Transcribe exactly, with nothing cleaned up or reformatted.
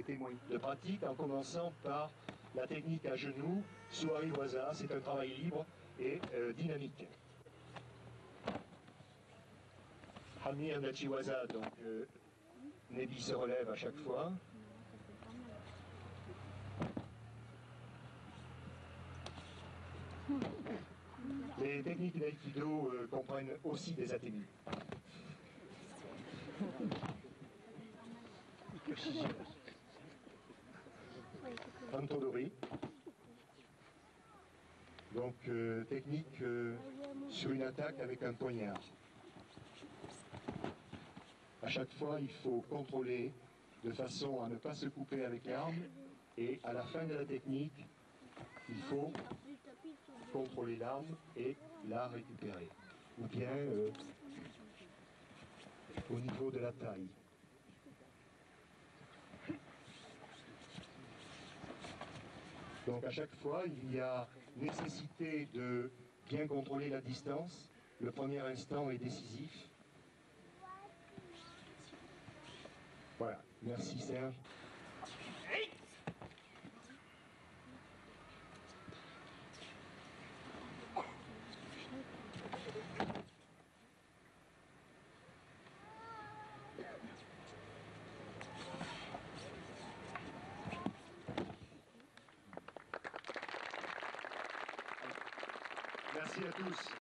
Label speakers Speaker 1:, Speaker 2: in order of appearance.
Speaker 1: témoins de pratique en commençant par la technique à genoux, Suariwaza, c'est un travail libre et euh, dynamique. Hamir Nachiwaza, donc euh, Nebi se relève à chaque fois. Les techniques d'aïkido euh, comprennent aussi des atténues. Antodori. Donc euh, technique euh, sur une attaque avec un poignard. À chaque fois, il faut contrôler de façon à ne pas se couper avec l'arme et à la fin de la technique, il faut contrôler l'arme et la récupérer. Ou bien euh, au niveau de la taille. Donc à chaque fois, il y a nécessité de bien contrôler la distance. Le premier instant est décisif. Voilà, merci Serge. Merci à tous.